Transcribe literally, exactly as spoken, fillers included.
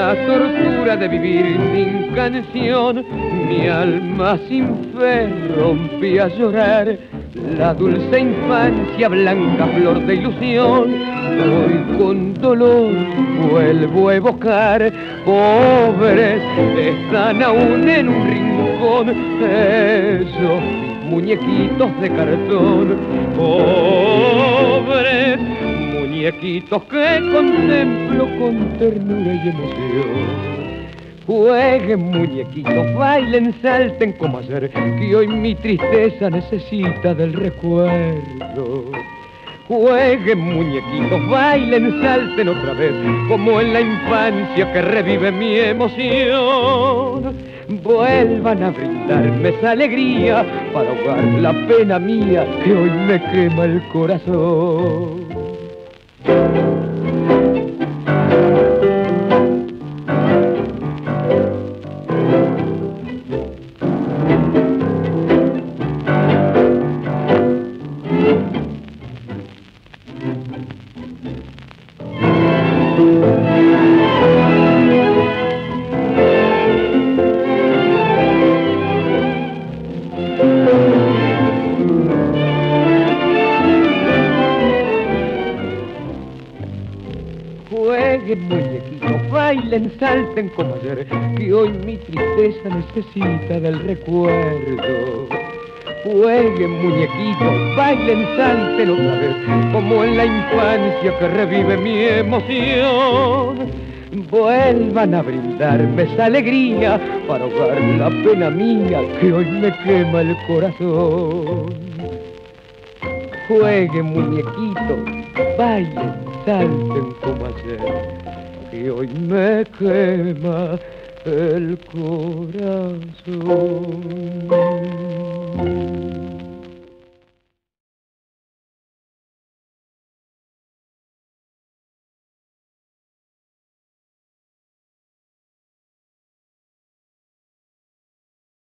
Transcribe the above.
la tortura de vivir sin canción, mi alma sin fe rompía a llorar, la dulce infancia, blanca flor de ilusión, hoy con dolor vuelvo a evocar. Pobres están aún en un rincón esos muñequitos de cartón, pobres muñequitos que contemplo con ternura y emoción. Jueguen muñequitos, bailen, salten como ayer, que hoy mi tristeza necesita del recuerdo. Jueguen muñequitos, bailen, salten otra vez, como en la infancia que revive mi emoción. Vuelvan a brindarme esa alegría para ahogar la pena mía que hoy me quema el corazón. Jueguen muñequitos, bailen, salten como ayer, que hoy mi tristeza necesita del recuerdo. Jueguen muñequitos, bailen, salten otra vez, como en la infancia que revive mi emoción. Vuelvan a brindarme esa alegría para ahogar la pena mía que hoy me quema el corazón. Jueguen muñequitos, bailen, salten como ayer, que hoy me quema el corazón.